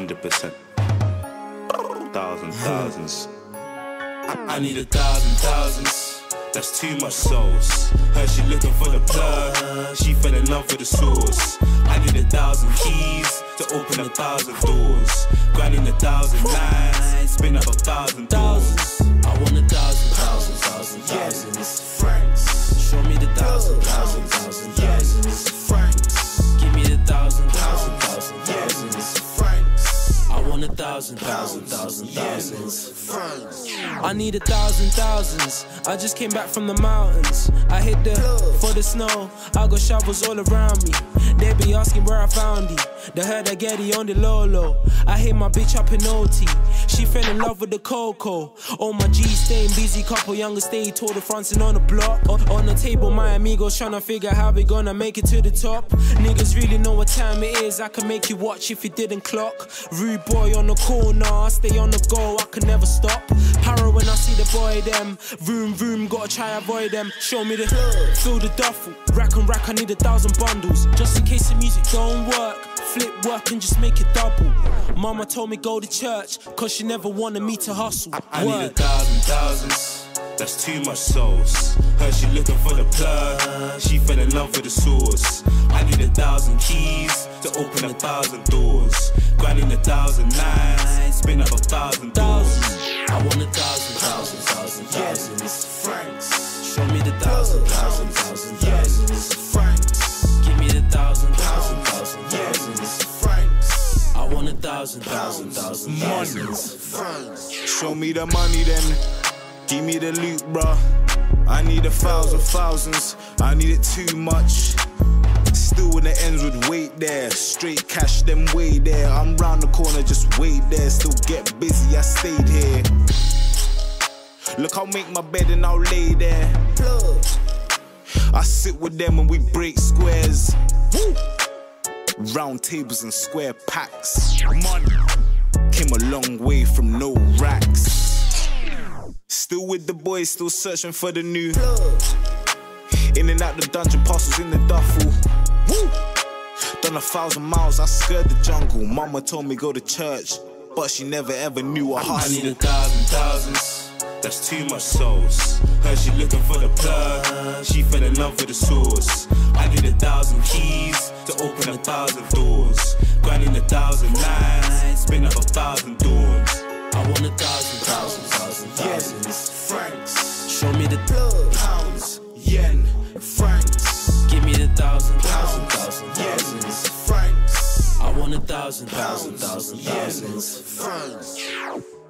100%. Thousands. I need 1,000,000s. That's too much souls. Heard she looking for the plug. She fell in love with the source. I need 1,000 keys to open 1,000 doors. Grinding 1,000 lines, spin up 1,000 doors. I want 1,000,000s. Francs. Show me the 1,000,000s. Francs. Give me the 1,000,000s. Francs. I want 1,000,000s. Francs. I need 1,000,000s. I just came back from the mountains. I hit the for the snow. I got shovels all around me. They be asking where I found it. They heard I get it on the low. I hit my bitch up in OT. She fell in love with the cocoa. All my G's staying busy. Couple younger stay Tour de France and on the block. On the table, my amigos tryna figure how we gonna make it to the top. Niggas really know what time it is. I can make you watch if you didn't clock. Rude boy on the corner. I stay on the go. I can never stop. Para when I see the boy them. Vroom, gotta try avoid them. Show me the fill the duffel. Rack and rack, I need 1,000 bundles. Just in case the music don't work. Flip work and just make it double. Mama told me go to church, cause she never wanted me to hustle. I need 1,000,000s. That's too much souls. Heard she looking for the plug. She fell in love with the source. I need 1,000 keys to open 1,000 doors. Grinding 1,000 lines, spin up 1,000 doors. I want 1,000,000s. Francs. Show me the 1,000,000s. Francs. Give me the 1,000,000s. Francs. I want 1,000,000s. Francs. Show me the money then. Give me the loot, bruh. I need 1,000,000s. I need it too much. Still when the ends would wait there. Straight cash, them way there. I'm round the corner, just wait there. Still get busy, I stayed here. Look, I'll make my bed and I'll lay there. I sit with them and we break squares. Woo! Round tables and square packs. Money came a long way from no racks. Still with the boys, still searching for the new. In and out the dungeon, parcels in the duffel. Woo! Done 1,000 miles, I skirted the jungle. Mama told me go to church, but she never ever knew I hustled. I need 1,000,000s. That's too much souls. Heard she looking for the plug. She fell in love with the source. I need 1,000 keys to open 1,000 doors. Grinding 1,000 lines, spin up 1,000 doors. I want 1,000,000s. Francs. Show me the pounds, yen, francs. Give me the 1,000,000s. Francs. I want 1,000,000s. Francs.